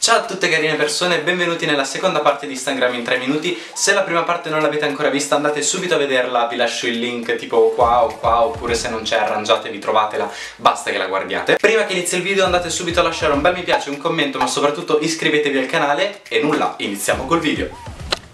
Ciao a tutte carine persone e benvenuti nella seconda parte di Instagram in 3 minuti. Se la prima parte non l'avete ancora vista andate subito a vederla, vi lascio il link tipo qua o qua, oppure se non c'è arrangiatevi, trovatela, basta che la guardiate. Prima che inizi il video andate subito a lasciare un bel mi piace, un commento, ma soprattutto iscrivetevi al canale e nulla, iniziamo col video.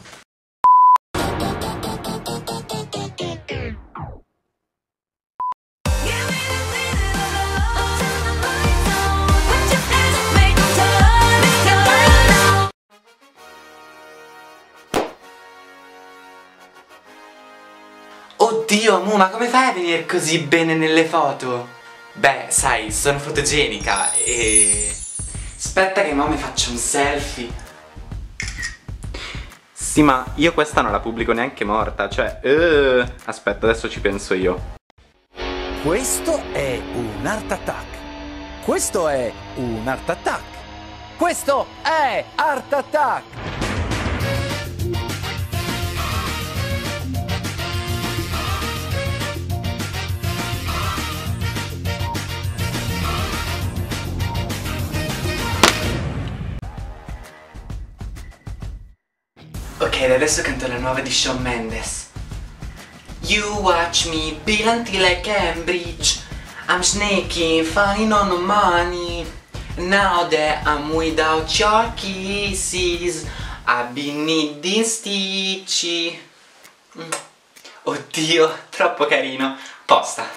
Oddio, Mu, ma come fai a venire così bene nelle foto? Beh, sai, sono fotogenica e... Aspetta che mo mi faccio un selfie. Sì, ma io questa non la pubblico neanche morta, cioè... Aspetta, adesso ci penso io. Questo è un Art Attack. Questo è un Art Attack. Questo è Art Attack. Ok, adesso canto la nuova di Shawn Mendes. You watch me build until I Cambridge. I'm snaking, finding on no money. Now that I'm without your kisses, I've been needing stitchy. Oddio, troppo carino. Posta.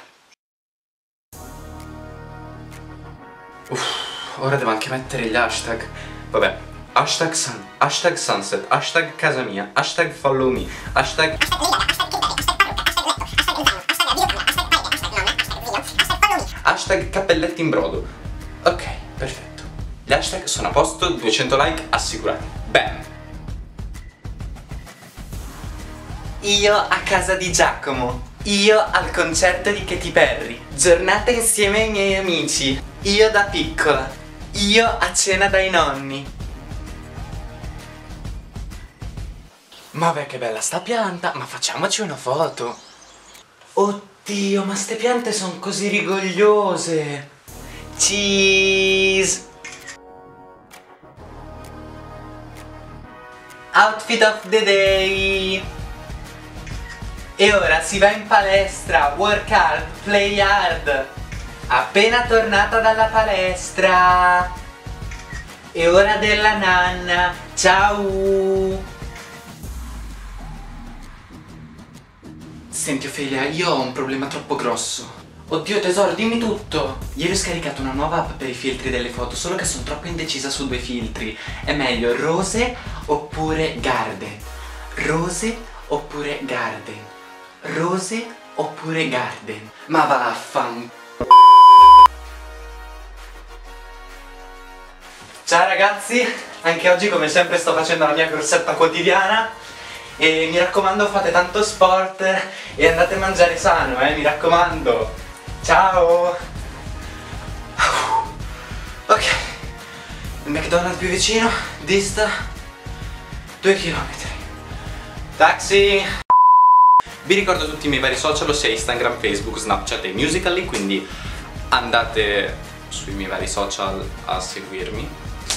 Ora devo anche mettere gli hashtag. Vabbè. Hashtag sunset, hashtag casa mia, hashtag follow me, hashtag cappelletti in brodo. Ok, perfetto. Gli hashtag sono a posto, 200 like assicurati. Bam! Io a casa di Giacomo. Io al concerto di Katy Perry. Giornata insieme ai miei amici. Io da piccola. Io a cena dai nonni. Ma beh, che bella sta pianta, ma facciamoci una foto. Oddio, ma ste piante sono così rigogliose. Cheese. Outfit of the day. E ora si va in palestra, work hard, play hard. Appena tornata dalla palestra. È ora della nanna. Ciao. Senti Ophelia, io ho un problema troppo grosso. Oddio tesoro, dimmi tutto. Ieri ho scaricato una nuova app per i filtri delle foto, solo che sono troppo indecisa su due filtri. È meglio rose oppure garden? Rose oppure garden? Rose oppure garden? Ma vaffan. Ciao ragazzi, anche oggi come sempre sto facendo la mia corsetta quotidiana. E mi raccomando fate tanto sport e andate a mangiare sano, mi raccomando. Ciao. Ok, il McDonald's più vicino dista 2 km. Taxi. Vi ricordo tutti i miei vari social, ossia Instagram, Facebook, Snapchat e Musical.ly, quindi andate sui miei vari social a seguirmi.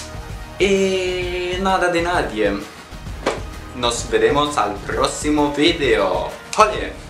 E nada de nadie. Nos veremos al próximo video. ¡Ole!